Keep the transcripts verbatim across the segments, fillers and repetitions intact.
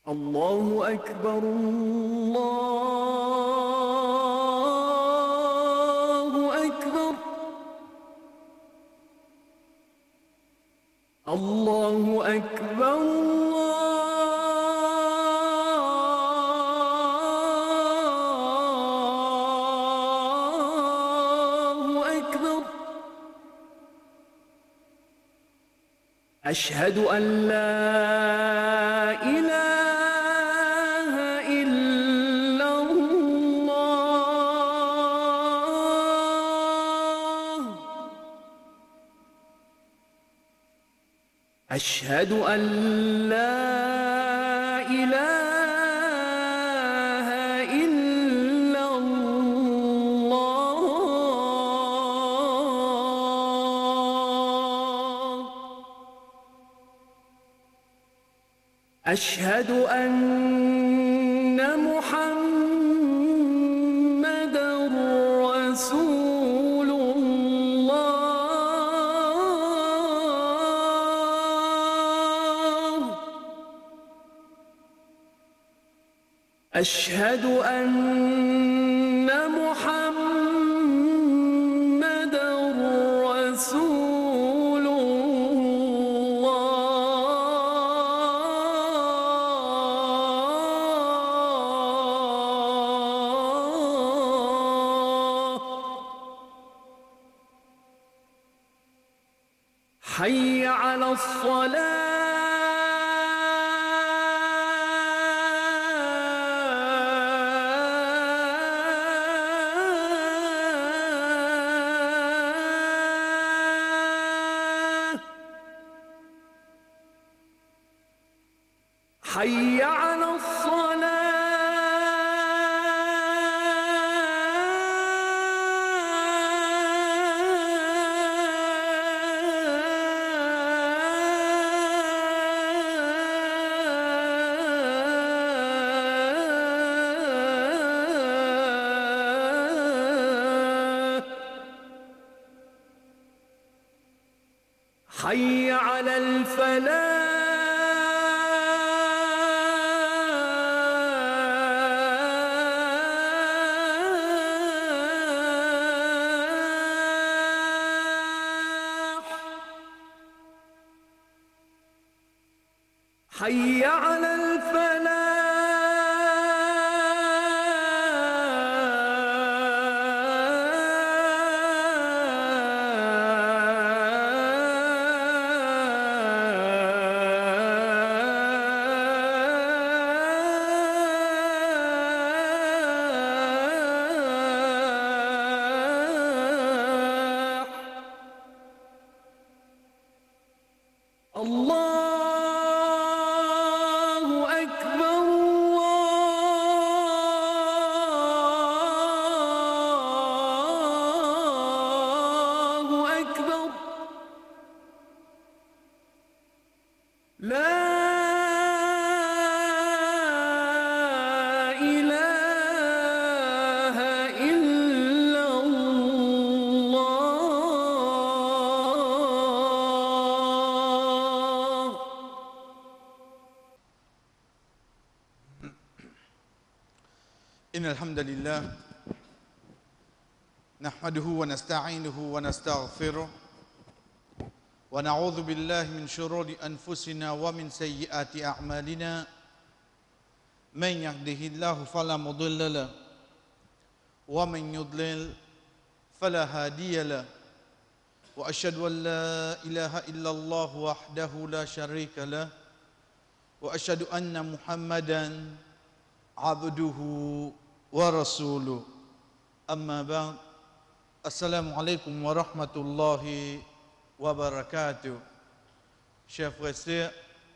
الله أكبر الله أكبر الله أكبر الله أكبر أشهد أن لا إله أشهد أن لا إله إلا الله أشهد أن محمدًا رسول أشهد أن محمدًا رسول الله حي على الصلاة حي على الصلاة حي على الفلاح حي على الفلاح الله لا إله إلا الله إن الحمد لله نحمده ونستعينه ونستغفره ونعوذ بالله من شرور أنفسنا ومن سيئات أعمالنا من يهده الله فلا مضل له ومن يضلل فلا هادي له وأشهد أن لا إله إلا الله وحده لا شريك له وأشهد أن محمدا عبده ورسوله أما بعد السلام عليكم ورحمة الله wabarakatuh. Chers frères et sœurs,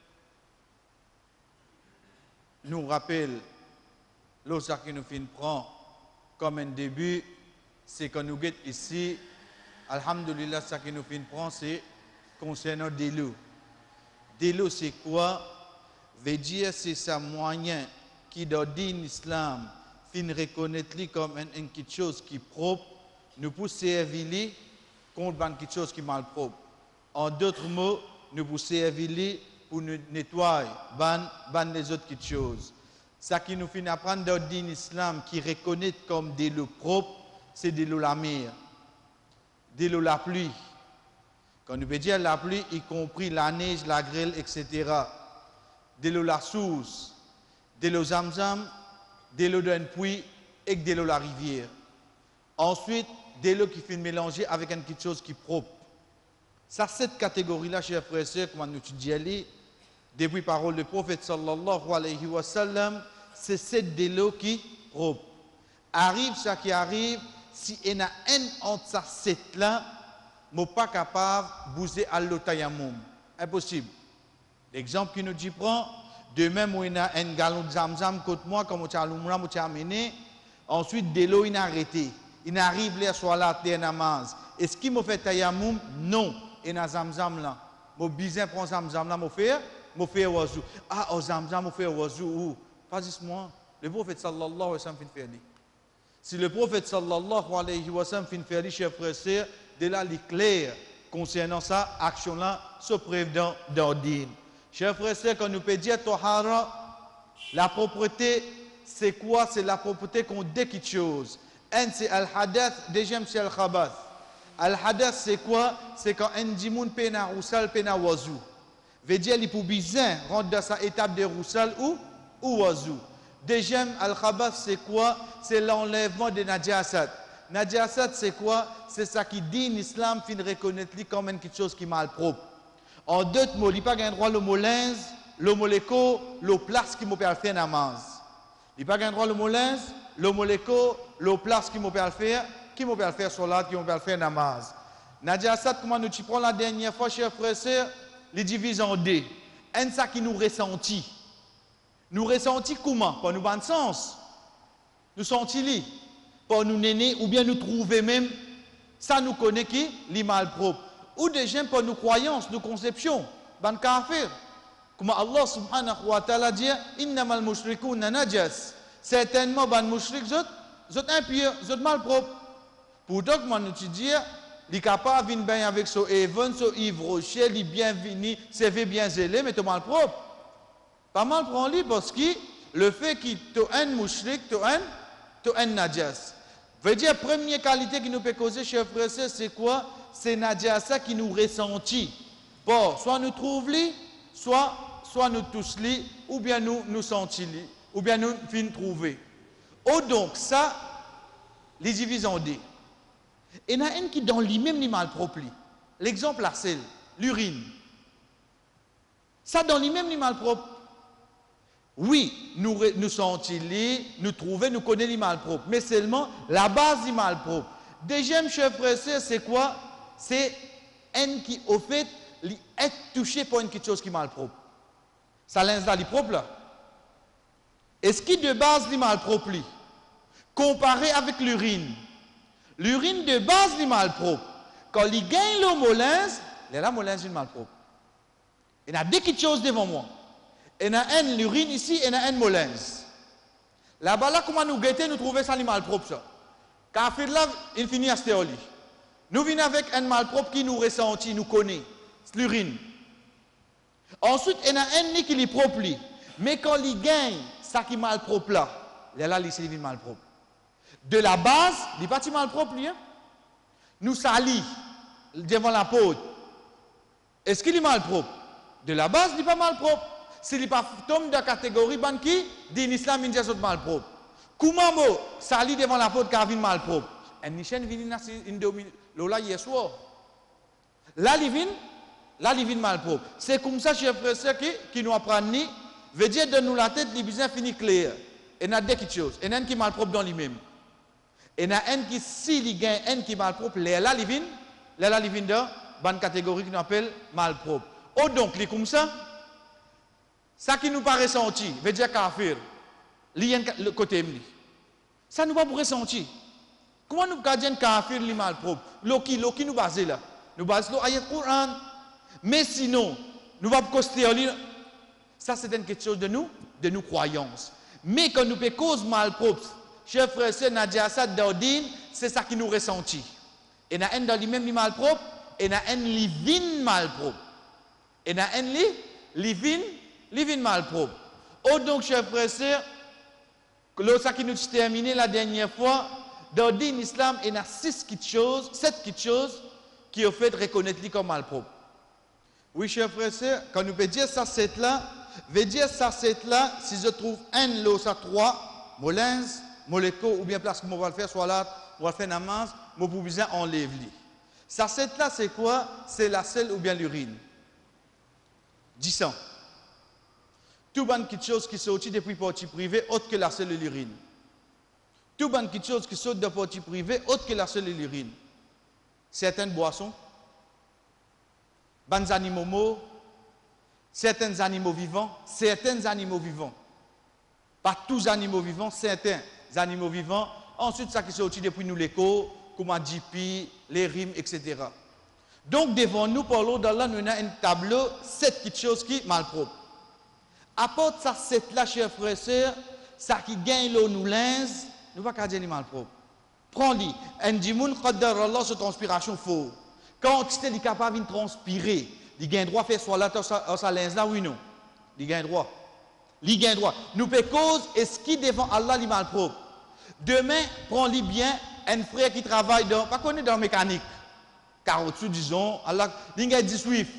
nous rappelle l'autre qui nous fin prend comme un début, c'est que nous guette ici, alhamdulillah, ça qui nous fin prend, c'est concernant Délo. Délo, c'est quoi? Veut dire c'est ça moyen qui dans l'islam fin reconnaître comme une, une quelque chose qui est propre, nous pour servir contre quelque chose qui est mal propre. En d'autres mots, nous pour servir pour nous nettoyer, ban, ban les autres petites choses. Ça qui nous fait apprendre dans l'islam qui reconnaît comme de l'eau propre, c'est de l'eau la mer, de l'eau la pluie. Quand nous veut dire la pluie, y compris la neige, la grêle, et cetera. De l'eau la source, de l'eau zamzam, de l'eau d'un puits et de l'eau la rivière. Ensuite, de l'eau qui fait mélanger avec une petite chose qui est propre. Ça, cette catégorie-là, chers frères et sœurs, comme nous étudions, depuis parole du prophète sallallahu alayhi wa sallam, c'est cette de l'eau qui est propre. Arrive ça qui arrive, si il y a un entre ça, cette là, je ne suis pas capable de bouger à l'eau tayamoum. Impossible. L'exemple qui nous dit prend, de même où il y a un galon de zamzam contre moi, comme on t'a amené, ensuite de l'eau il a arrêté. Il arrive là soit là terre namaz. Est-ce qu'il m'a fait tayamoum? Non. Il y a zamzam là. Mon bizin prend zamzam là, mon frère, mon frère oiseau. Ah, oh zamzam, mon frère oiseau. Où? Pas juste moi. Le prophète sallallahu alayhi wa sallam fin faire. Si le prophète sallallahu alayhi wa sallam fin faire, chers frères et sœurs, de là il est clair concernant ça, action là, se preuve dans le din. Chers frères et sœurs, quand nous peut dire Tohara, la propreté, c'est quoi? C'est la propreté qu'on dit quelque chose. Un, c'est Al-Hadath, deuxième, c'est Al-Khabath. Al-Hadath, c'est quoi? C'est quand un dimoun pena roussal, pena wazou. Veut dire, il peut bien rentrer dans sa étape de roussal ou, ou wazou. Deuxième, Al-Khabath, c'est quoi? C'est l'enlèvement de Najasat. Najasat, c'est quoi? C'est ça qui dit l'islam, fin reconnaître comme quelque chose qui est mal propre. En d'autres mots, il n'y a pas un droit le mot lins, le mot l'écho, le place qui m'a faire namaz. Il n'y a pas un droit le mot lins, le mot l'écho, le place qui m'a faire, qui m'a faire salat, qui m'a faire namaz. Najasat, comment nous prenons la dernière fois, chers frères et sœurs, les divise en deux. Un, ça qui nous ressentit. Nous ressentit comment? Par nous bon sens. Nous sentis par nous néner ou bien nous trouver même, ça nous connaît qui? Les mal propres. Ou déjà pour nos croyances, nos conceptions. Ban kafir. Comme Allah subhanahu wa ta'ala dit, innamal mushrikuna najas. Certainement, ban mushrik, zot impur, zot mal propre. Pourtant, comme nous dit, les capables viennent bien avec son even, son ivrocher, les bienvenus, c'est bien zélé, mais tu mal propre. Pas mal prend lui parce que le fait qu'il tu un mushrik, tu un, tu un najas. Veut dire, première qualité qui nous peut causer, chers frères et sœurs, c'est quoi? C'est Najasa qui nous ressentit. Bon, soit nous trouvons li, soit, soit nous tous li, ou bien nous nous sentons li, ou bien nous finissons trouver. Oh donc, ça, les divisions en deux. Et il y en a un qui dans lui-même ni mal propre. L'exemple, la selle, l'urine. Ça dans lui-même ni mal propre. Oui, nous, nous sentons li, nous trouvons, nous connaissons les mal propre. Mais seulement la base du mal propre. Deuxième chef frère, c'est quoi? C'est un qui, au fait, est touché par une quelque chose qui est mal propre. Ça l'installe propre là. Est-ce qui de base est mal propre? Comparé avec l'urine. L'urine de base est mal propre. Quand il gagne le molins, la molins est mal propre. Il y a deux petites choses devant moi. Il y a un l'urine ici et il y a un molins. Là-bas, là, comment nous guetter, nous trouver ça mal propre ça. Car là, il finit à stéoli. Nous venons avec un malpropre qui nous ressentit, nous connaît, l'urine. Ensuite, il y a un qui est propre. Mais quand il gagne, ça qui est malpropre là, là, il est malpropre. De la base, il n'est pas malpropre. Hein? Nous salis devant la peau. Est-ce qu'il est malpropre? De la base, il n'est pas malpropre. S'il n'est pas tombe de la catégorie qui dit l'islam, il est malpropre. Comment mo sali devant la peau de Kavin malpropre? Un nichen vient une domine. Là, hier soir. Là, il vient, là, il vient malpropre. C'est comme ça, chers frères et sœurs, qui, qui nous apprennent, veut dire de nous la tête, les besoins finit clair. Et il y a deux choses. Il y a un qui est malpropre dans lui-même. Et il y a un qui, s'il y gagne un qui est malpropre, là, il vient, là, il vient dans une catégorie qui nous appelle malpropre. Oh, donc, il est comme ça. Ça qui nous paraît senti, veut dire kafir. Il y a le côté mli. Ça nous va pour ressentir. Comment nous gardons kafir li mal propre? Loki, loki nous basons là. Nous basons là ayat Coran. Mais sinon, nous va coster ça c'est quelque chose de nous, de nos croyances. Mais quand nous peut cause mal propre, chers frères et sœurs, Najasat Daudin, c'est ça qui nous ressentit. Et il y a un dans lui-même li mal propre, et il y a un li vin mal propre. Et il y a un li livin, livin malpropre. Oh donc, chers frères et sœurs, lorsque nous avons terminé la dernière fois, dans l'islam, il y a six choses, sept choses qui ont fait reconnaître lui comme malpropre. Oui, chers frères et sœurs, quand nous pouvons dire ça, c'est là, veut dire ça, c'est là, si je trouve un, l'eau, ça, trois, molins, moléco, ou bien place que on va le faire, soit là, on va le faire namaz, mon pour bien enlève-li. Ça, c'est là, c'est quoi? C'est la selle ou bien l'urine. Dix ans. Tout bonne quelque chose qui sortit depuis partie privée, autre que la selle et l'urine. Tout bonne quelque chose qui sort de partie privée, autre que la selle et l'urine. Certaines boissons, bonnes animaux morts, certains animaux vivants, certains animaux vivants. Pas tous les animaux vivants, certains animaux vivants. Ensuite, ça qui sortit depuis nous l'écho, comme un J P, les rimes, et cetera. Donc, devant nous, par l'eau d'Allah, nous avons un tableau, sept petites choses qui sont malpropres. Apporte ça, sept là, chers frères et sœurs, ça qui gagne l'eau, nous linge, nous ne pouvons pas dire malpropre. Prends-le. Un dimoun, qaddar Allah, sur transpiration faux. Quand tu es capable de transpirer, il gagne droit de faire soit là, sa linge là, oui, non. Il gagne droit. Il gagne droit. Nous pouvons cause, est-ce qu'il devant Allah, il malpropre. Demain, prends-le bien, un frère qui travaille dans, pas connu dans la mécanique. Car au-dessus, disons, Allah, il gagne dix Swift.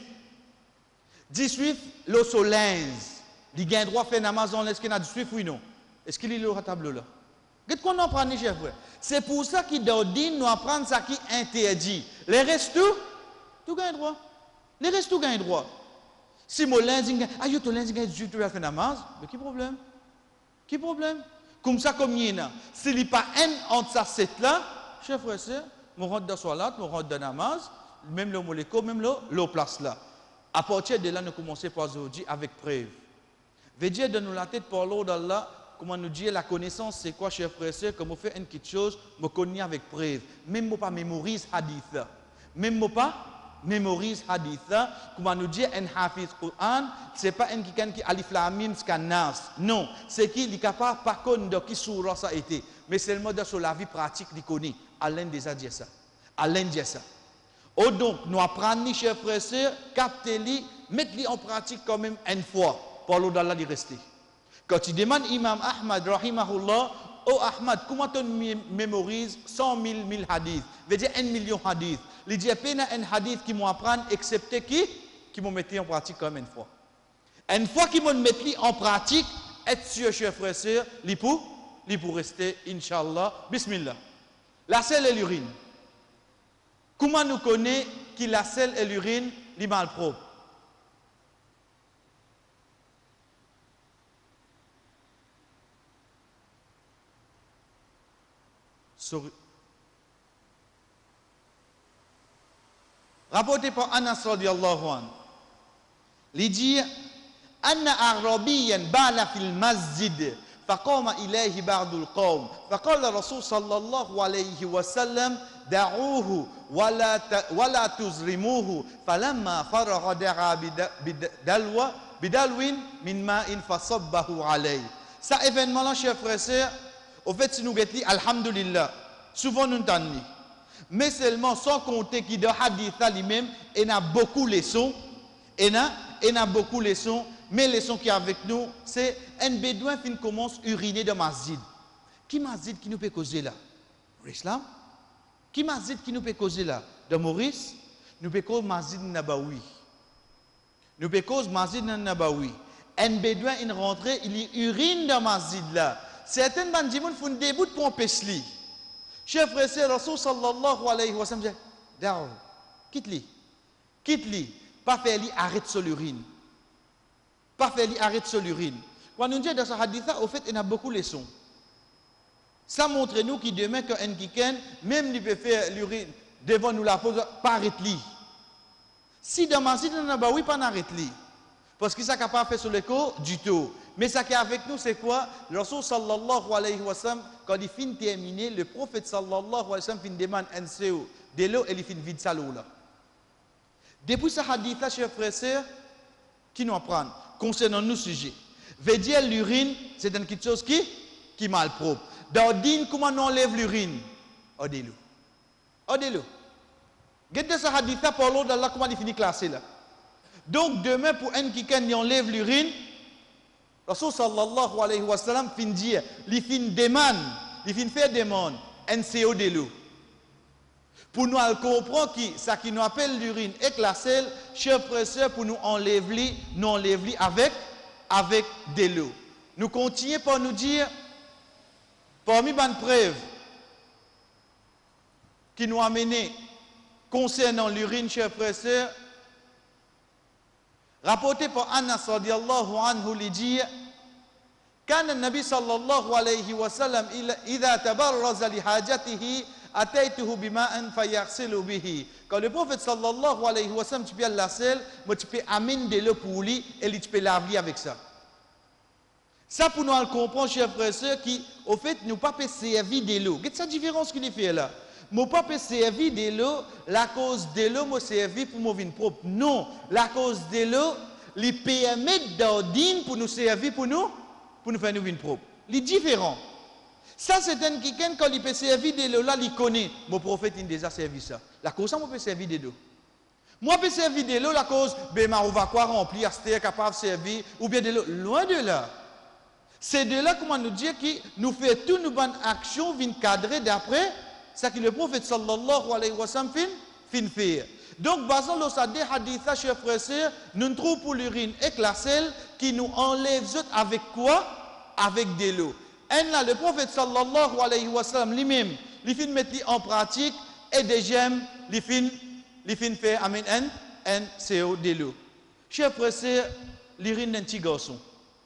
dix Swift, l'eau sur linge. Il gagne droit de faire Amazon, est-ce qu'il y a du Swift, oui, non. Est-ce qu'il y a le tableau là? Qu'est-ce qu'on apprend, chers frères? C'est pour ça qu'il doit dire, nous apprendre ça qui interdit. Les restes, tout, tout gagne droit. Les restes, tout gagne droit. Si mon lundi, ah, yo, ton lundi, tu vas faire namaz, mais qui problème? Qui problème? Comme ça, comme il y en a. S'il n'y a pas un entre ça, sept là, chers frères et sœurs, on rentre dans salat, on rentre dans namaz, même le moléco, même le place là. À partir de là, nous commençons par aujourd'hui avec preuve. Veut dire de nous la tête par l'eau d'Allah, comment nous dire la connaissance, c'est quoi, chers frères et sœurs, comme on fait une petite chose, me connais avec preuve. Même moi pas mémorise hadith. Même moi pas mémorise hadith. Comment nous dire un hafiz Quran, c'est pas un qui qui alif lam mim scannas. Non, c'est qui est capable pas connaître qui surah ça a été, mais c'est le mode sur la vie pratique qu'il connaît. Alain déjà dit ça. Alain dit ça. Oh donc, nous apprenons, chers frères et sœurs, captez-les, mettez-les en pratique quand même une fois, pour l'eau d'Allah d'y rester. Quand tu demandes Imam Ahmad, rahimahullah, oh Ahmad, comment tu mémorises cent mille, mille hadiths, veut dire un million hadiths. Il dit, il y a un hadith qui m'apprend, excepté qui, qui m'ont mis en pratique quand même une fois. Une fois qu'ils m'ont mis en pratique, être sûr, chers frères et sœurs, il pour, pour rester, Inch'Allah, Bismillah. La selle et l'urine. Comment nous connaissons que la selle et l'urine, les malpropres? Sorry. Rapporté par Anas radiyallahu anhu. Il dit Anna Arabiyan bala fil masjid فقام إليه بعض القوم فقال الرسول صلى الله عليه وسلم دعوه ولا ولا تزرموه فلما فرغ دعا بدلو بدلو من ماء فصبه عليه. Ça événement là, chers frères et sœurs, au fait si nous guettons alhamdulillah, souvent nous entendons. Mais seulement sans compter qu'il dans hadith lui-même, il y a beaucoup de leçons, il y a, il y a beaucoup de leçons, mais les leçons qui sont avec nous, c'est un bédouin qui commence à uriner dans masjid. Qui masjid qui nous peut causer là? L'islam? Qui masjid qui nous peut causer là? De Maurice? Nous peut causer masjid Nabawi. Nous peut causer masjid Nabawi. Un bédouin, il rentre, il urine dans masjid là. Certaines bandits font des bouts pour empêcher. Chers frères et sœurs, Rasul sallallahu alayhi wa sallam dit, Dao, quitte-les, quitte-les, pas faire-les, arrête sur l'urine. Pas faire-les, arrête sur l'urine. Quand nous dit dans ce hadith, au fait, il y a beaucoup de leçons. Ça montre nous qui demain, quand un kiken, même il peut faire l'urine devant nous la pose, pas arrête-les. Si dans ma site, oui, pas arrête-les. Parce que ça n'a pas fait sur le corps du tout. Mais ça qui est avec nous, c'est quoi? Le Rasul sallallahu alayhi wa sallam, quand il finit terminé, le prophète sallallahu alayhi wa sallam finit demander un C O de l'eau et il finit vide ça l'eau là. Depuis ce hadith là, chers frères et sœurs, qui nous apprend concernant nos sujets. Veut dire l'urine, c'est une petite chose qui, qui est mal propre. Dans le din, comment on enlève l'urine? Odez-le. Odez-le. Regardez ce hadith là, pour l'eau d'Allah, comment il finit classé là. Donc demain pour un qui enlève l'urine, Rasul sallallahu alayhi wa sallam fin dire, il fin demande, il fin faire demande, un C O de l'eau. Pour nous comprendre que ça qui nous appelle l'urine et que la selle, chers frères et sœurs, pour nous enlever, nous enlever avec, avec de l'eau. Nous continuons par nous dire, parmi les preuves qui nous a mené concernant l'urine, chers frères et sœurs, rapporté par Anas radiallahu anhu, il dit, كان النبي صلى الله عليه وسلم إذا تبرز لحاجته أتيته بماء فيغسل به. Quand le prophète sallallahu alayhi wa sallam tu peux la selle, mais tu peux amener de l'eau pour lui et tu peux laver avec ça. Ça pour nous le comprendre, chers frères et sœurs, qui au fait nous pas peut servir de l'eau. Qu'est-ce que la différence qu'il fait là? Nous pas peut servir de l'eau, la cause de l'eau me servir pour mon vin propre. Non, la cause de l'eau, lui permet d'ordine pour nous servir pour nous. Pour nous faire une vie propre. Les différents. Ça, c'est un qui, quand il peut servir de l'eau, là, il connaît. Mon prophète, il a déjà servi ça. La cause, ça, moi, peut servir de l'eau. Moi, je peux servir de l'eau, la cause, ben, on va quoi remplir, c'est capable de servir, ou bien de l'eau. Loin de là. C'est de là, comment nous dire, que nous faisons toutes nos bonnes actions, viennent cadrer d'après, ce que le prophète, sallallahu alayhi wa sallam, fin faire. Donc, basant sur des hadiths, chers frères et sœurs, nous trouvons pour l'urine et la selle qui nous enlève avec quoi? Avec de l'eau. Et là, le prophète sallallahu alayhi wa sallam lui-même, il fin mettre en pratique et des gemmes, il fin, il fin faire amen un, un C O de l'eau. Chers frères et sœurs, l'urine d'un petit garçon.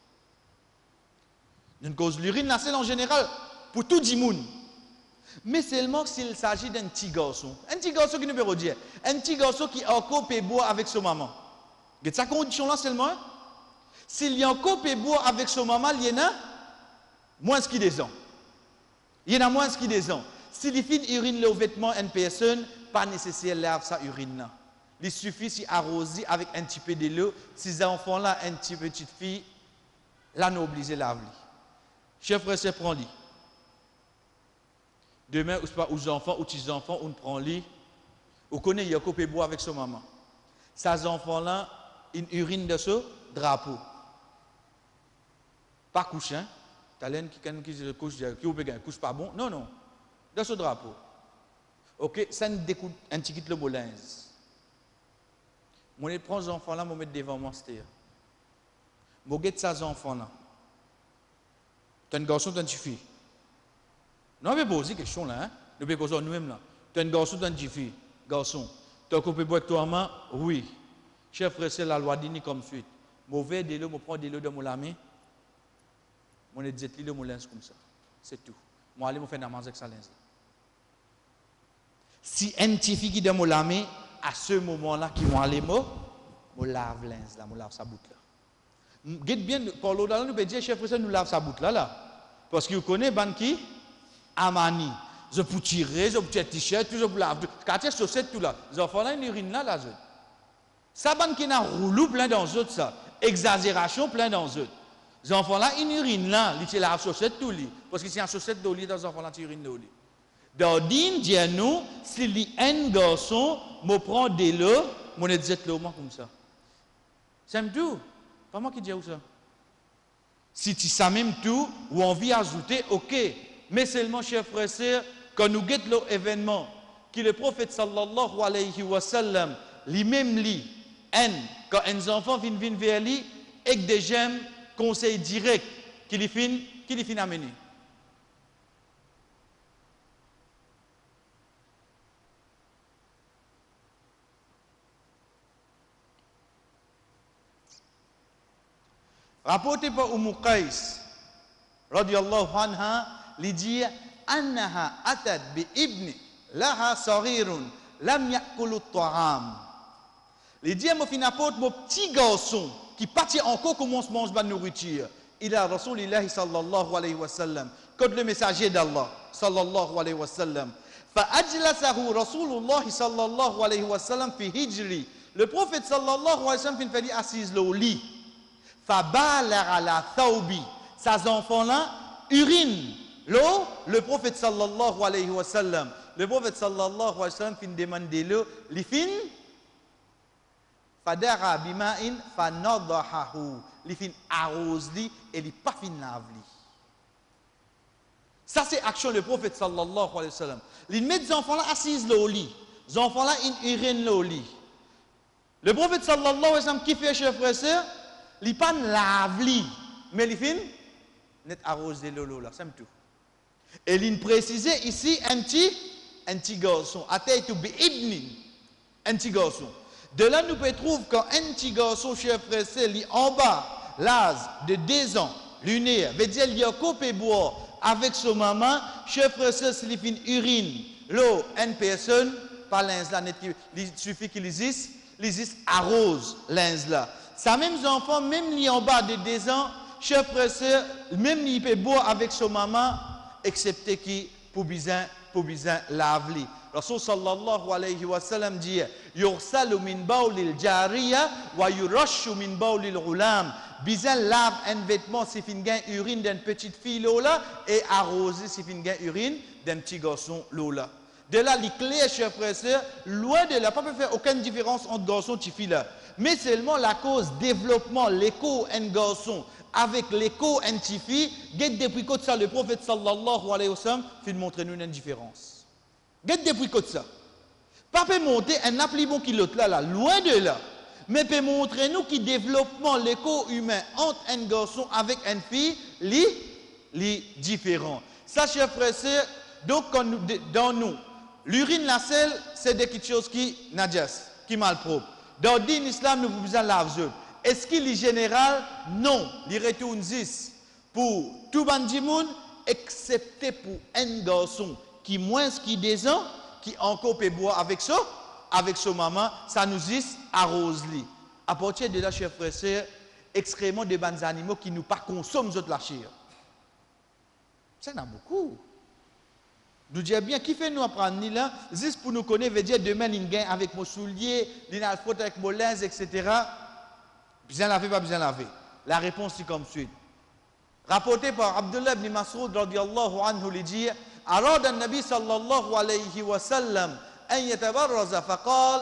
Une cause l'urine, la selle en général, pour tout le monde. Mais seulement s'il s'agit d'un petit garçon. Un petit garçon qui nous peut dire. Un petit garçon qui a encore peut boire avec son maman. Et sa condition là seulement. S'il y a encore peut boire avec son maman, il y en a moins qu'il des ans. Il y en a moins qu'il des ans. S'il fait urine le vêtement une personne, pas nécessaire de laver sa urine là. Il suffit si arroser avec un petit peu de l'eau. Ces enfants là, un petit petite fille, là nous obligés de laver. Chef frère, c'est prend lit. Demain, aux enfants, aux petits enfants, on prend lit. On connaît, il y a coupé bois avec son maman. Ces enfants-là, ils urine de ce drapeau. Pas couche, hein? T'as l'un qui qui couche, qui ou bien couche pas bon? Non, non. De ce drapeau. Ok, ça nous découle un petit kit le bolins. Moi, je prends ces enfants-là, je les mets devant moi, c'est-à-dire. Je regarde ces enfants-là. Tu as un garçon, tu as une fille. Non, mais poser question là, hein? Nous pouvons poser nous-mêmes là. Tu as un garçon, tu as une fille. Garçon, tu as coupé boire avec toi maman? Oui. Chef frère, c'est la loi dit comme suite. Mauvais de l'eau, je prends de l'eau de mon ami. Je vais dire de mon linge comme ça. C'est tout. Moi, je vais faire namaz avec sa linge. Si un petit fille qui donne mon ami, à ce moment-là, qui vont aller, je lave linge là, je lave sa boucle là. Guette bien, pour l'eau là, nous pouvons dire, chef frère, nous lave sa boucle là, là. Parce qu'il connaît, ban qui? Amani. Je peux tirer, je peux tirer t-shirt, je peux laver. Quand tu as chaussette, tout là. Les enfants là, ils urine là, là. Ça, ban qui n'a roulou plein dans eux, ça. Exagération plein dans eux. Les enfants là, ils urine là. Ils lavent chaussette, tout lit. Parce que si un chaussette de lit, les enfants là, ils urine de lit. D'ordine, dis-nous, si un garçon me prend de l'eau, mon dit l'eau comme ça. C'est tout. Pas moi qui dis ça. Si tu sais même tout, ou envie d'ajouter, ok. Mais seulement, chers frères et sœurs, quand nous guettons l'événement, que le prophète sallallahu alayhi wa sallam, lui-même lit, quand un enfant vient venir vers lui, et que des gemmes, conseil direct, qu'il y finit, qu'il y finit amener. Rapporté par Umm Qais, radiyallahu anha, il dit annaha atat bi ibni laha sarirun lam yakulu ta'am. Il dit moi fin apporte mon petit garçon qui partit encore commence à manger de nourriture. Il a Rasulullah sallallahu alayhi wa sallam, comme le messager d'Allah sallallahu alayhi wa sallam. Fa ajlasahu Rasulullah sallallahu alayhi wa sallam fi hijri. Le prophète sallallahu alayhi wa sallam fait assise au lit. Fa balara la thawbi. Ces enfants-là urinent l'eau, le prophète sallallahu alayhi wa sallam. Le prophète sallallahu alayhi wa sallam fin demande l'eau, il fin Fadara bima'in fanadahahu. Li fin arrose li et li pas fin lave li. Ça c'est action le prophète sallallahu alayhi wa sallam. Il met des enfants là assis au lit. Les enfants là ils urinent au lit. Le prophète sallallahu alayhi wa sallam qui fait chers frères et sœurs, il pas lave li, mais il fin net arrosé l'eau là, c'est tout. Et il précise ici un petit un petit garçon, ataytu bi ibnin, un petit garçon. De là nous pouvons trouver qu'un petit garçon chers frères et sœurs, il en bas l'âge de deux ans, lunaire, veut dire il y a coupé boire avec son maman, chers frères et sœurs, s'il fin urine, l'eau, une personne, pas l'inz là, il suffit qu'il existe, il existe arrose l'inz là. Ça même enfant, même li en bas de deux ans, chers frères et sœurs, même il peut boire avec son maman, excepté qui pour bien pour bien laver. Rasul sallallahu alayhi wa sallam dit yursalu min bawlil jariya wa yurashu min bawlil ghulam. Bien lave un vêtement si fin gain urine d'une petite fille là et arroser si fin gain urine d'un petit garçon là. De là, les clés, chers frères et sœurs, loin de là, pas peut faire aucune différence entre garçon et fille là. Mais seulement la cause développement, l'écho un garçon avec l'écho un petit fille, depuis que ça, le prophète sallallahu alayhi wa sallam, fait montrer nous une différence. Depuis que ça. Pas peut monter un appli bon qui l'autre là, là, loin de là. Mais peut montrer nous qui développement l'écho humain entre un garçon avec une fille, li, li différent. Ça, chers frères et sœurs, donc quand nous, dans nous, l'urine, la selle, c'est des petites choses qui najas, qui malpropres. Dans l'islam, nous vous en lavons. Est-ce qu'il est général? Non. Il retourne dix pour tout bandimoun, excepté pour un garçon qui moins qui deux ans, qui encore peut boire avec ça, avec son maman, ça nous dit arrose li. À partir de là, chers frères et sœurs, excrément de bons animaux qui nous pas consomment la chair. Ça y en a beaucoup. Nous disons bien, qui fait nous apprendre là, juste pour nous connaître, veut dire demain, il gagne avec mon soulier, il a faute avec mon linge, et cetera. Bien laver, pas bien laver. La réponse est comme suit. Rapporté par Abdullah ibn Mas'ud, radiyallahu anhu, il dit أراد النبي صلى الله عليه وسلم أن يتبرز فقال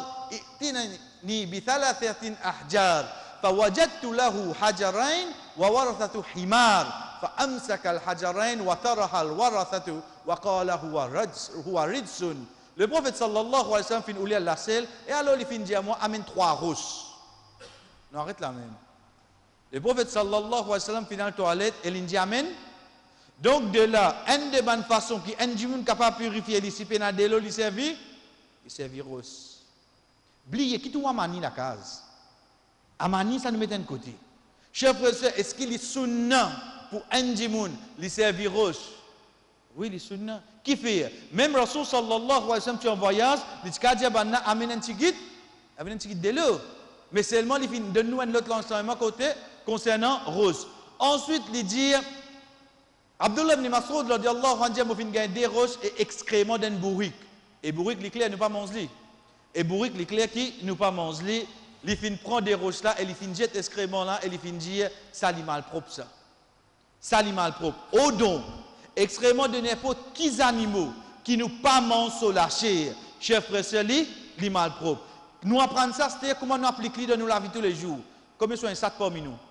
ائتني بثلاثة أحجار فوجدت له حجرين وورثة حمار فأمسك الحجرين وطرح الورثة وقال هو رجس هو رجس. Le prophète sallallahu alayhi wa sallam fin oublier la selle et alors il fin dire moi amène trois roches. Non arrête là même. Le prophète sallallahu alayhi wa sallam fin dans la toilette et il dit amène. Donc de là, une des bonnes façons qui un monde capable de purifier ici pénal de l'eau, il servit, il servit rose. Bliez qui tout amani la case. Amani ça nous met d'un côté. Chers frères et sœurs, est-ce qu'il est sunna pour un monde il servit rose? Oui, il est sunna. Qui fait? Même Rasul sallallahu alayhi wa sallam tu en voyage, il dit qu'à banna amène un petit guide, amène un petit guide de l'eau. Mais seulement il finit de nous un autre enseignement côté concernant rose. Ensuite, il dit Abdullah ibn Mas'ud radiyallahu anhu a fait des roches et excréments d'un bourrique. Et bourrique, les clairs ne pas manger. Et bourrique, les clairs qui ne pas manger. Il fin prend des roches là et il fin jette excréments là et il fin dire ça li mal propre ça. Ça li mal propre. Au donc, excréments de n'importe qui animaux qui nous pas mangent sur la chair. Chers frères et sœurs, li mal propre. Nous apprenons ça, c'est comment nous appliquons dans nous la vie tous les jours. Combien sont un sac parmi nous?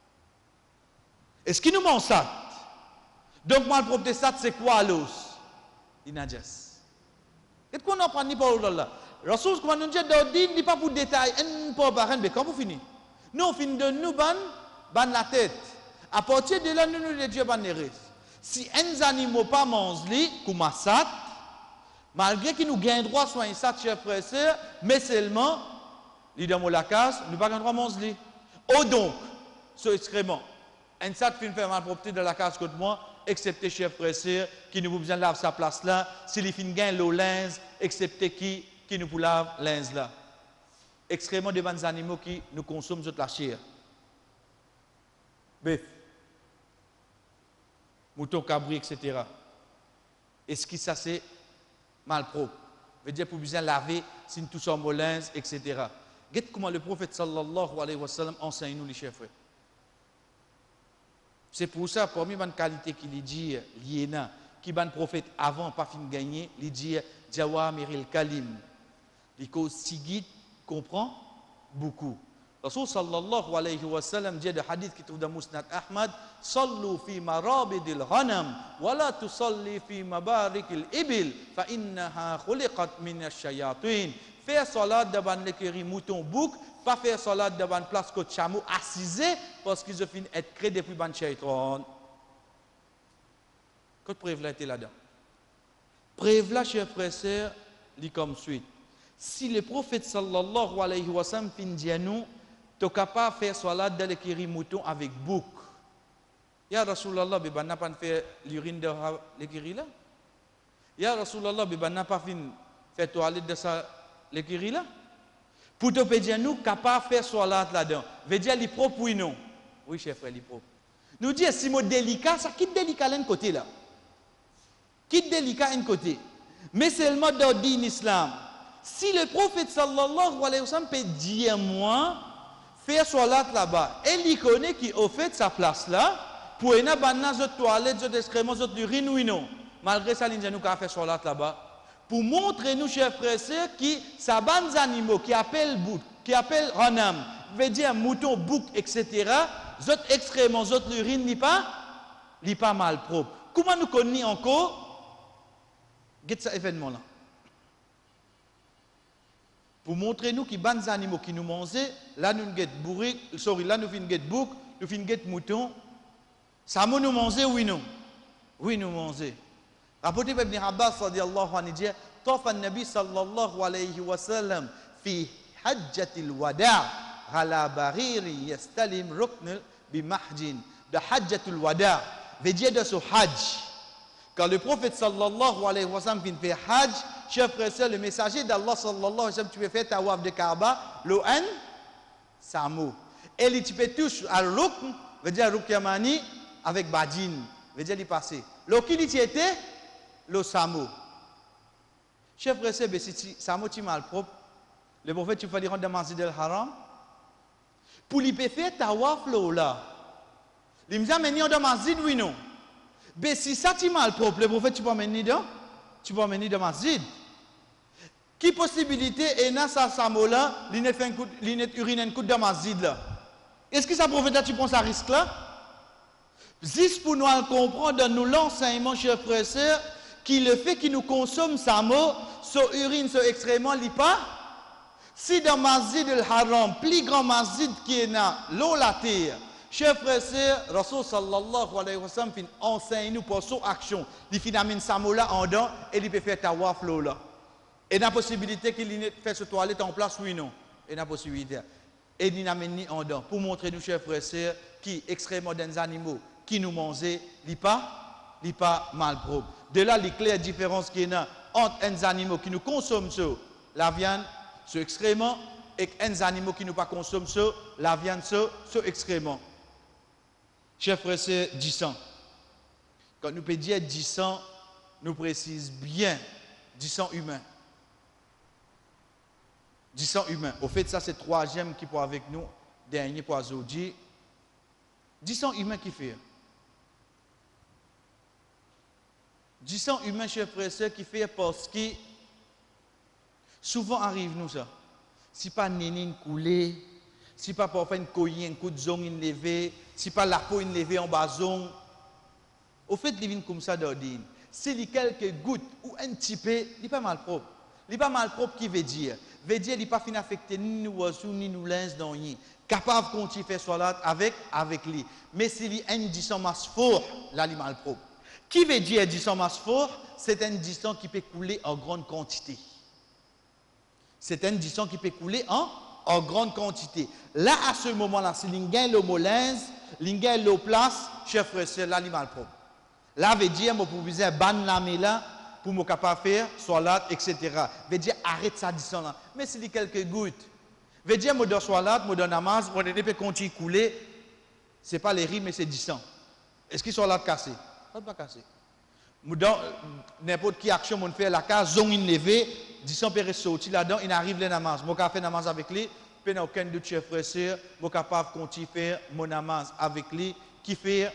Est-ce qu'il nous mange ça? Donc, mal propre ça, c'est quoi l'os? Inajas. Et qu'on apprend ni pas là. Rasul, comment nous dit, il n'est pas pour détail, un peu par un, mais quand vous finissez? Nous, on finit de nous, ban, ban la tête. À partir de là, nous nous disons, ban les restes. Si un animal pas mange, comme un sat, malgré qu'il nous gagne droit sur un sat, chers frères et sœurs, mais seulement, il dans la case, nous pas gagne droit à manger. Oh donc, ce excrément, un sat fait faire mal propre dans la case contre moi, excepté chers frères et sœurs, qui nous besoin de laver sa place là, s'il y a fin gain l'eau linge, excepté qui, qui nous lave linge là. Excrément de bons animaux qui nous consomment toute la chair. Bœuf, mouton, cabri, et cetera. Est-ce que ça c'est mal propre? Veut dire pour bien laver, si nous touchons au linge, et cetera. Regardez comment le prophète sallallahu alayhi wa sallam enseigne nous les chers frères. C'est pour ça, parmi les qualités qu'il dit, l'Iéna, qui ban prophète avant, pas fin gagner, il dit Jawamiril Kalim. Il cause si guide, comprend, beaucoup. Rasul sallallahu alayhi wa sallam dit de hadith qui trouve dans Musnad Ahmad, sallu fi marabidil ghanam wa la tusalli fi mabarikil ibil fa innaha khuliqat min ash-shayatin. Faire salat devant l'écurie mouton bouc, pas faire salat devant place côte chameau assisé parce qu'ils ont fini être créés depuis ban shaitan. Qu'est-ce que prévla était là-dedans? Prévla, chers frères et sœurs, lit comme suite. Si le prophète sallallahu alayhi wa sallam fin dit à nous, tu es capable de faire salat dans l'écurie mouton avec bouc. Ya Rasulallah, ben n'a pas fait l'urine de l'écurie là. Ya Rasulallah, ben n'a pas fait faire toilette de ça l'écurie là. Pour te dire nous capable de faire salat là-dedans. Veut dire li propre oui non. Oui chef frère, li propre. Nous dit si mot délicat, ça quitte délicat d'un côté là. Quitte délicat d'un côté. Mais c'est le mode d'ordre en islam. Si le prophète sallallahu alayhi wa sallam peut dire moi faire salat là-bas et il connaît qui au fait sa place là pour une banane de toilette de excréments de urine oui non malgré ça il nous a fait salat là-bas pour montrer nous chers frères et sœurs qui sa bande animaux qui appelle bouc qui appelle ranam veut dire mouton bouc etc autres excréments autres urine n'est pas n'est pas mal propre. Comment nous connaissons encore get cet événement là pour montrer nous qui bandes animaux qui nous mangeaient, là nous get bourrique, sorry, là nous fin get bouc, nous fin get mouton. Ça nous manger oui non? Oui nous manger. Rapporté par Ibn Abbas radiyallahu anhu dit, طاف النبي صلى الله عليه وسلم في حجة الوداع على بعير يستلم ركن بمحج. De حجة الوداع veut dire de ce hajj. Quand le prophète sallallahu alayhi wa sallam vient faire hajj, chers frères et sœurs, le messager d'Allah sallallahu alayhi wa sallam, tu peux faire tawaf de Kaaba, l'O'an, Samo. Et tu peux toucher à l'Rukn, veut dire Rukn Yamani, avec Badin, veut dire l'y passer. L'Okin y était, le Samo. Chers frères et sœurs, si Samo tu mal propre, le prophète tu vas lui rendre dans Masjid al-Haram, pour lui faire tawaf là, il me dit, mais dans Masjid, oui non. Mais si ça tu mal propre, le prophète tu peux amener dans tu peux amener dans masjid. Qui possibilité est dans sa samola, l'inet fait un coup l'inet urine un coup dans masjid là. Est-ce que ça prophète tu prends ça risque là? Juste pour nous comprendre dans nous l'enseignement chers frères et sœurs qui le fait qui nous consomme sa mot, so urine so extrêmement li pas. Si dans masjid al-Haram, plus grand masjid qui est dans l'eau la terre. Chers frères et sœurs, Rasul sallallahu alayhi wa sallam enseigne nous pour son action. Il fait amener samola en dedans et il peut faire tawaf là. Et la possibilité qu'il fait ce toilette en place, oui non. Et la possibilité. Et il amène en dedans pour montrer nous chers frères et sœurs qui extrêmement des animaux qui nous mangent, il pas, il pas mal propre. De là les claires différences qu'il y a entre des animaux qui nous consomment sur la viande, sur excrément, et des animaux qui nous pas consomment sur la viande, sur, sur excrément. Chers frères et sœurs, dix ans. Quand nous pouvons dire dix ans, nous précise bien dix ans humains. dix ans humains. Au fait, ça c'est le troisième qui pour avec nous, dernier pour aujourd'hui. dix ans humains qui fait. dix ans humains, chers frères et sœurs, qui fait parce que souvent arrive nous ça. Si pas nénine coulée, si pas pour faire une coïe, un coup de zone levé, si pas la peau levée en bas zone. Au fait, il vient comme ça d'ordine. Si il y a quelques gouttes ou un petit peu, il n'est pas mal propre. Il n'est pas mal propre qui veut dire. Veut dire qu'il n'est pas fin affecté ni nous oiseaux, ni nous lins dans lui. Capable de continuer faire salat avec, avec lui. Mais s'il y a un distance masse fort, là, il est mal propre. Qui veut dire distance masse fort? C'est un distance qui peut couler en grande quantité. C'est un distance qui peut couler en, en grande quantité. Là, à ce moment-là, si l'on gagne le molins, l'on gagne le place, chef frère, c'est là, il est mal propre. Là, veut dire, je peux dire, ban la là, pour me capable faire, salat, et cetera. Veut dire, arrête ça distance là. Mais s'il y a quelques gouttes, veut dire, je donne salat, je donne namaz, je ne peux continuer à couler. Ce n'est pas les rimes, mais c'est distance. Est-ce qu'il salat cassé? Ça ne pas cassé. N'importe qui action, on fait la case, zone in levé, distance peut sortir là-dedans, il arrive le namaz. Je peux faire namaz avec lui, je n'ai aucun doute, chef frère, je suis capable de continuer à faire mon namaz avec lui, qui fait.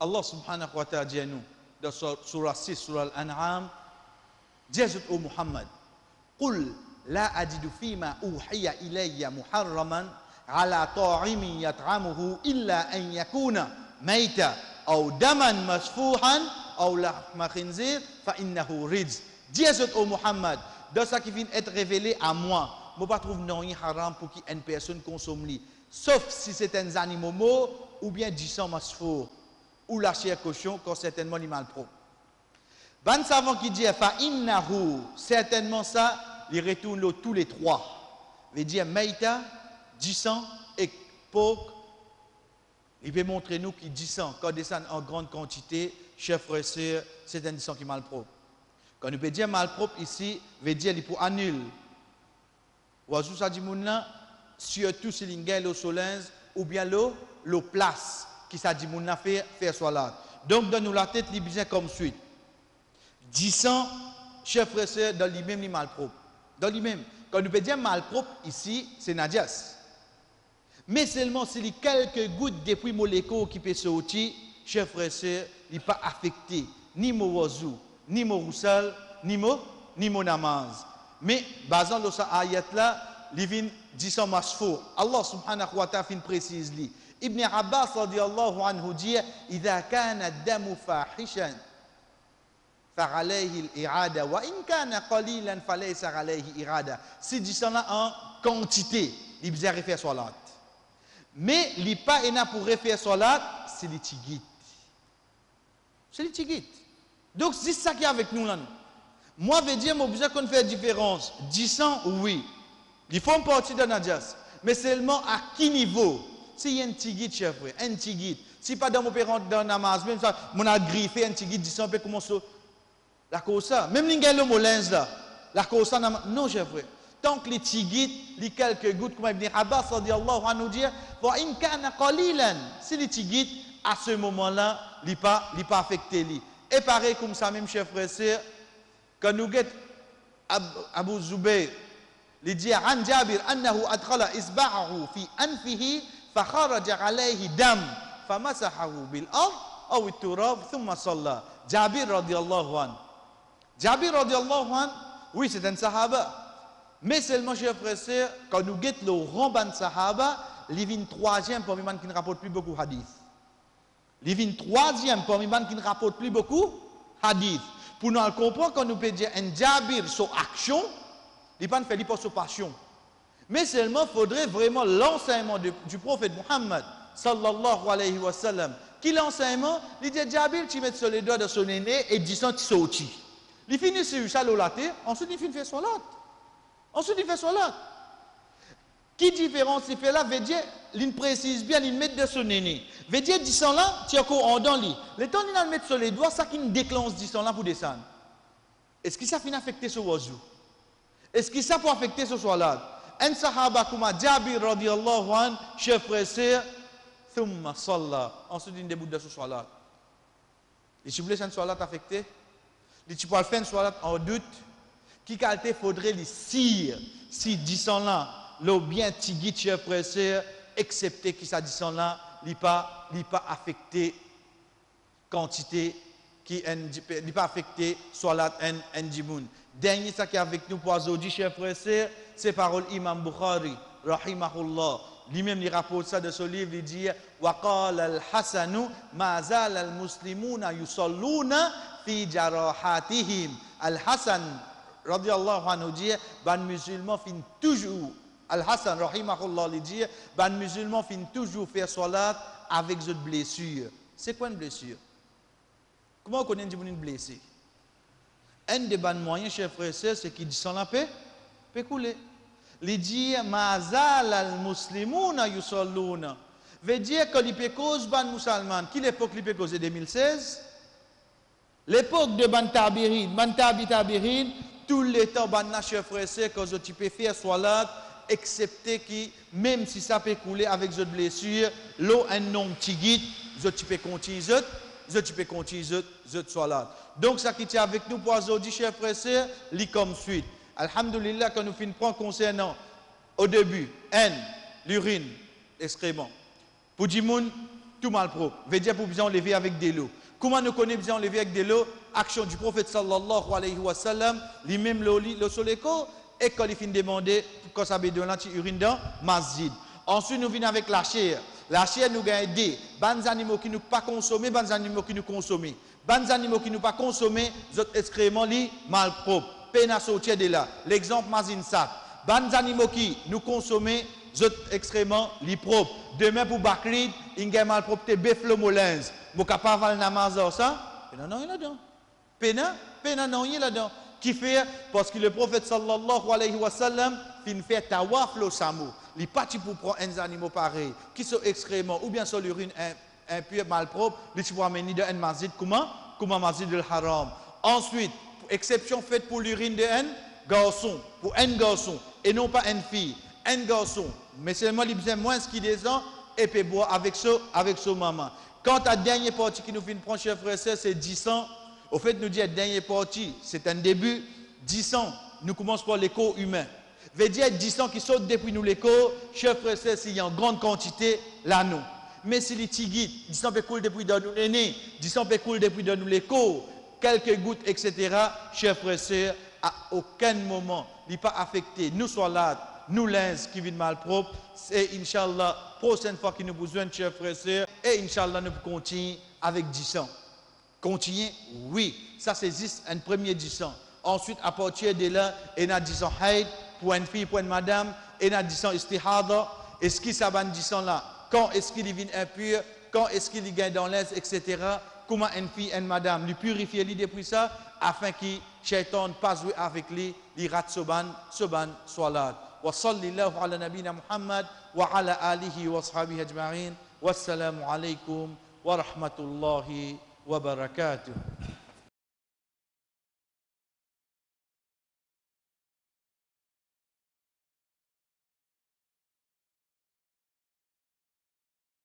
Allah subhanahu wa ta'ala dit à nous, dans surah six, surah Al-An'am, dis au Muhammad, قل لا أجد فيما أوحي إلي محرما على طاعم يطعمه إلا أن يكون ميتا أو دما مسفوحا أو لحم خنزير فإنه رجس. Dis au Muhammad, dans ce qui vient être révélé à moi, je ne trouve non haram pour qu'une personne consomme li, sauf si c'est un animal mort ou bien du sang masfour ou la chair cochon, quand certainement animal propre. Ban savant qui dit fa innahu, certainement ça, il retourne tous les trois. Il dit maïta, du sang et porc. Il peut montrer nous qu'il dit sang quand descend en grande quantité, chef frère, c'est un sang qui est mal propre. Quand nous peut dire mal propre ici, veut dire qu'il peut annuler. Oiseau ça dit mounna, surtout si l'ingel au solinge ou bien l'eau, l'eau place qui ça dit mounna faire faire soit donc donne nous la tête li bien comme suite. Disant chef frère dans lui-même ni mal propre. Dans lui-même quand nous peut dire mal propre ici, c'est najas. Mais seulement si les quelques gouttes depuis molécules qui peut sortir, chef frère, il n'est pas affecté ni mon oiseau, ni mon roussel, ni mon ni mon namaz. Mais basant sur cette ayat là, il vient disant masfou. Allah subhanahu wa ta'ala fin précise li. Ibn Abbas radiyallahu anhu dit إذا كان الدم فاحشا فعليه الإعادة وإن كان قليلا فليس عليه إعادة. Si disant là en quantité, il bien refaire salat. Mais il n'est pas pour refaire salat, c'est les tigit. C'est les tigit. Donc c'est ça qui est avec nous là. Moi, je veux dire, moi, besoin qu'on fait différence. Disant oui. Il faut une partie de Nadjas. Mais seulement à qui niveau? Si y a un tigit, chef, un tigit. Si pas dans mon père dans namaz, même ça, mon a griffé un tigit, disant, peut commencer. La cause ça. Même les gars, le molins là. La cause ça, non, chef, tant que les tigit, les quelques gouttes, comme Ibn Abbas, radiallahu anhu dit, wa in kana qalilan. Si les tigit, à ce moment-là, il n'est pas, pas affecté. Li. Et pareil comme ça, même chef, frère, quand nous guettons Abu Zubayr, il dit عن جابر أنه أدخل إصبعه في أنفه فخرج عليه دم فمسحه بالأرض أو التراب ثم صلى. Jabir radiallahu anhu. Jabir radiallahu anhu, oui, c'est un sahaba. Mais seulement, chers frères, quand nous guettons le ramban sahaba, il vient troisième parmi les qui ne rapportent plus beaucoup hadith. Il vient troisième parmi les qui ne rapportent plus beaucoup hadith. Pour nous comprendre, quand nous peut dire un Jabir sur action, il ne fait pas sur passion. Mais seulement, il faudrait vraiment l'enseignement du prophète Muhammad, sallallahu alayhi wa sallam. Qui l'enseignement? Il dit Jabir, tu mets sur les doigts de son aîné et dit ça, tu sortis. Il finit sur ça, ensuite il finit faire salat. Ensuite il fait salat. Qui différence il fait là? Veut dire, il précise bien, il met de son aîné. Veut dire, dit ça là, tu as encore en dans lui. Le temps il met sur les doigts, ça qui déclenche dit ça là pour descendre. Est-ce que ça finit affecter ce oiseau? Est-ce que ça peut affecter ce salat? Un sahaba comme Jabir radiallahu anhu, chef frère, thumma salla. Ensuite il débute de ce salat. Et si vous voulez une salat affectée, tu peux faire une salat en doute, qui qualité faudrait les cire, si disant là, le bien tigit chef frère, excepté qui ça disant là, il pas il pas affecté quantité qui n'est pas affecté salat en en dimoun. Dernier ça qui est avec nous pour aujourd'hui chef frère, c'est parole Imam Bukhari rahimahullah. Lui-même il rapporte ça de ce livre, il dit wa qala al-Hasan ma zala al-muslimuna yusalluna fi jarahatihim. Al-Hasan radiyallahu anhu dit ban musulman fin toujours Al-Hasan rahimahullah il dit ban musulman fin toujours faire salat avec cette blessure. C'est quoi une blessure? Comment on connaît une blessure? Un des bons moyens, chers frères et sœurs, c'est qu'il dit sans la paix, peut couler. Il dit, Mazal al-Muslimuna yusalluna. Veut dire que l'I P cause ban musulman. Qui l'époque l'I P cause deux mille seize? L'époque de ban tabirin, ban tabi tabirin, tout le temps, ban na, chers frères et sœurs, que tu peux faire salat, excepté qui, même si ça peut couler avec cette blessure, l'eau un nom tigit, tu peux continuer, tu peux continuer, cette salat. Donc, ça qui est avec nous pour aujourd'hui, chers frères et sœurs, lit comme suite. Alhamdulillah, quand nous finissons prendre concernant, au début, haine, l'urine, l'excrément. Pour Dimoun, tout malpropre. Veut dire pour bien enlever avec de l'eau. Comment nous connaissons bien enlever avec de l'eau? Action du prophète sallallahu alayhi wa sallam, lui-même le soléco, et quand il finit de demander, quand ça bédouin là, tu urines dans masjid. Ensuite, nous venons avec la chair. La chair nous gagne des bons animaux qui ne pas consommer, bons animaux qui nous consommer. Bons animaux qui ne pas consommer, autres excréments li malpropres. Peine à sortir de là. L'exemple mazin ça. Bons animaux qui nous consommer, autres excréments li propres. Demain pour Bakrid, il y a malpropreté bœuf molins. Vous capable de namazar ça? Non, non, il y a là-dedans. Pena, pena non, il y a là-dedans. Qui fait? Parce que le prophète sallallahu alayhi wa sallam fin fait tawaf le samou. Il parti pour prendre un animal pareil, qui sont excréments ou bien sur l'urine impure, malpropre, il faut amener dans un masjid, comment? Comme un masjid del haram. Ensuite, exception faite pour l'urine d'un garçon, pour un garçon, et non pas une fille. Un garçon, mais seulement il besoin moins qu'il descend et peut boire avec ce, avec son maman. Quant à la dernière partie qui nous fait prendre, chers frères et sœurs, c'est dix ans. Au fait, nous dire la dernière partie, c'est un début. dix ans, nous commençons par les corps humains. Veut dire dix ans qui sautent depuis nous les corps, chers frères et sœurs, s'il y a en grande quantité, là non. Mais si les tigits, dix ans peut couler depuis dans nous les nez, dix ans peut couler depuis dans nous les corps, quelques gouttes, et cetera, chers frères et sœurs, à aucun moment, il n'est pas affecté, nous soit là, nous linges qui viennent mal propre, c'est Inch'Allah, prochaine fois qu'il nous besoin, chers frères et sœurs, et Inch'Allah, nous continuons avec dix ans. Continuer, oui, ça c'est juste un premier dix ans. Ensuite, à partir de là, il y a dix ans haïd, pour une fille, pour une madame, il y a dix ans istihada, est-ce qu'il s'abonne à dix ans là? Quand est-ce qu'il vient impur? Quand est-ce qu'il gagne dans l'aise, et cetera. Comment une fille, une madame, lui purifier lui depuis ça, afin que Shaitan ne passe avec lui, il rate soban, soban, salat. Wa sallallahu ala nabina Muhammad, wa ala alihi wa sahbihi ajma'in, wassalamu alaikum wa rahmatullahi wa barakatuh.